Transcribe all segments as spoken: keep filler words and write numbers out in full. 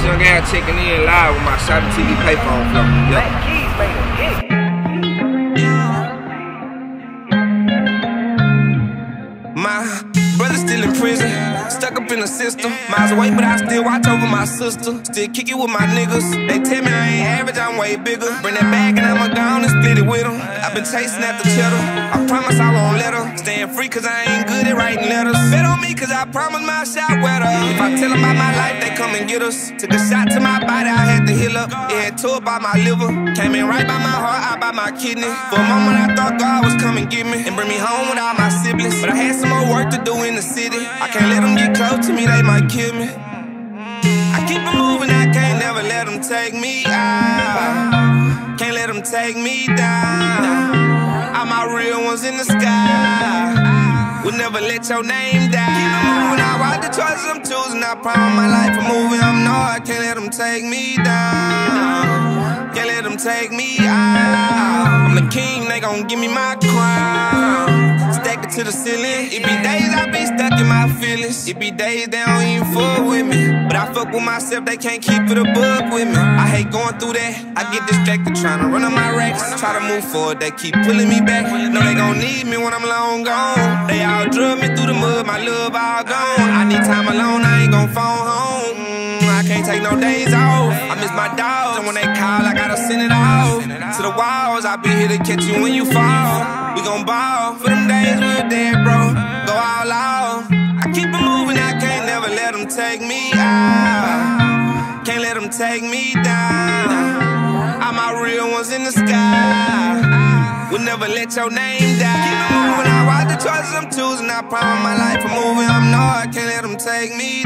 young guy checking in live with my Shawty T V PayPhoneFlow. Yeah. My brother's still in prison, stuck up in the system. Miles away, but I still watch over my sister. Still kick it with my niggas. They tell me I ain't average, I'm way bigger. Bring that bag and I'ma go on and split it with them. I've been chasing after cheddar. I promise I won't let her. Staying free cause I ain't good at writing letters. Bet on me cause I promise my shot wetter. If I tell them about my life, they come and get us. Took a shot to my body, I had to heal up. It had tore by my liver. Came in right by my heart, out by my kidney. For a moment I thought God was coming get me and bring me home with all my siblings. But I had some more work to do in the city. I can't let them get close to me, they might kill me. I keep it moving, I can't never let them take me out. Can't let them take me down. All my real ones in the sky will never let your name die. Keep it moving, I ride the choices I'm choosing. I promise my life I'm moving, I'm not. Can't let them take me down. Can't let them take me out. I'm the king, they gon' give me my crown. Stack it to the ceiling. It be days I be stuck in my feelings. It be days they don't even fuck with me. But I fuck with myself, they can't keep it a buck with me. I hate going through that. I get distracted trying to run on my racks. Try to move forward, they keep pulling me back. Know they gon' need me when I'm long gone. They all drug me through the mud, my love all gone. I need time alone, I ain't gon' phone home. I can't take no days off. I miss my dogs, and when they call, I gotta send it off to the walls. I'll be here to catch you when you fall. We gon' ball for them days we're dead, bro. Go all out. I keep it moving, I can't never let them take me out. Can't let them take me down. All my real ones in the sky will never let your name die. Keep it moving, I ride the choices I'm choosing. I promise my life I'm moving, I'm not. Can't let them take me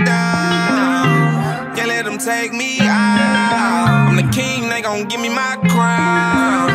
down. Can't let them take me out. I'm the king, they gon' give me my crown.